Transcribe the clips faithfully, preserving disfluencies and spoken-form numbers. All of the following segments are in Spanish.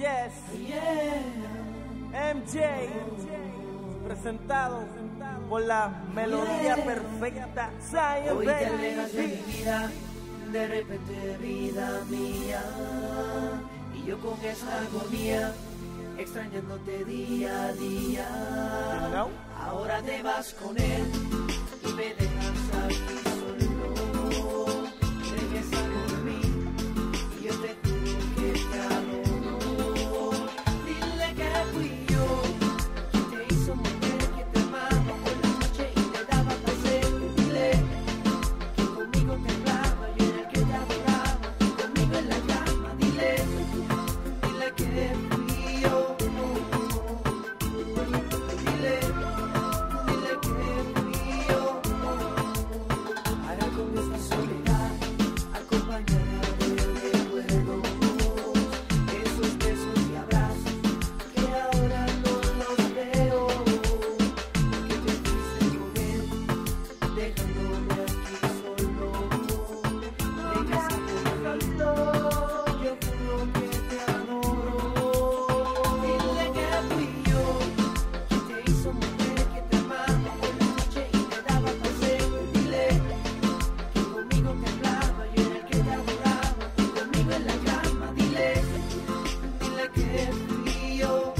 Yes, M J, presentado por la melodía perfecta Zion. Hoy te alejas de mi vida, de repente vida mía, y yo con esa agonía, extrañándote día a día. No. Ahora te vas con él y me dejas aquí solo. Regresa por mí y yo te juro que te adoro. Dile que fui yo quien te hizo mujer, que te amaba por la noche y te daba placer. Dile que conmigo te hablaba, yo era el que te adoraba, conmigo en la cama. Dile, dile que fui yo. Dile, dile que fui yo. Ahora con esta soledad, acompañada de recuerdos, esos besos y abrazos que ahora no los veo. Que te fuiste con él, dejándome aquí solo. Regresa por mí, yo juro que te adoro. Dile que fui yo quien te hizo mujer, que te amaba por la noche y te daba placer. Dile que conmigo te hablaba, yo era el que te adoraba, conmigo en la cama. Dile, dile que fui yo.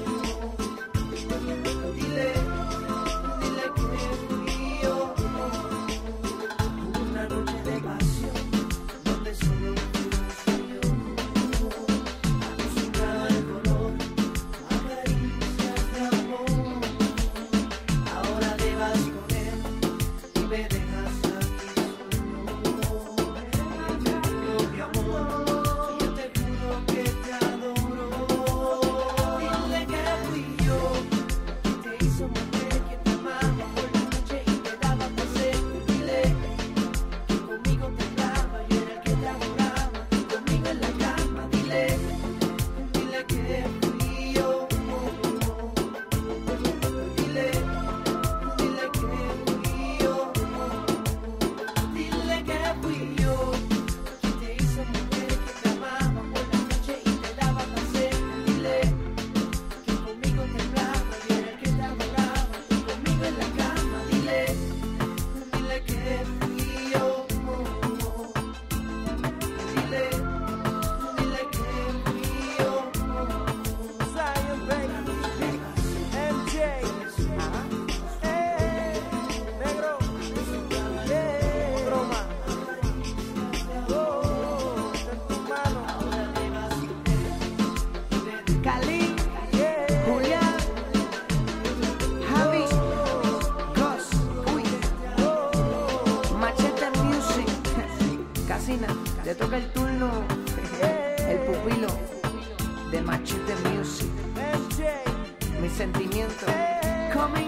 Dile, dile que fui yo. Una noche de pasión donde solo fuimos yo, acostumbrado al color, a caricias de amor. Ahora te vas con él y me dejas aquí solo. Yo te juro, mi amor, yo te juro que te adoro. Dile que fui yo quien te hizo mujer, que te amaba por la noche y te daba placer. Dile que conmigo te hablaba, yo era el que te adoraba, conmigo en la cama. Dile, dile que fui yo. Dile, dile que fui yo. Dile que fui yo quien te hizo mujer, que te amaba por la noche y te daba placer. Dile que conmigo te hablaba, yo era el que te adoraba, conmigo en la cama. Dile, dile que fui yo. Dile, dile que fui yo. Zion, baby, M J, eh, negro, yeah, broma, oh, en tu mano, Ahora te vas con él y me dejas Cali, yeah, Julián, Javi, Gus, uy, Machete Music, Casina, le toca el turno, el pupilo de Machete Music, M J, mi sentimiento, eh, coming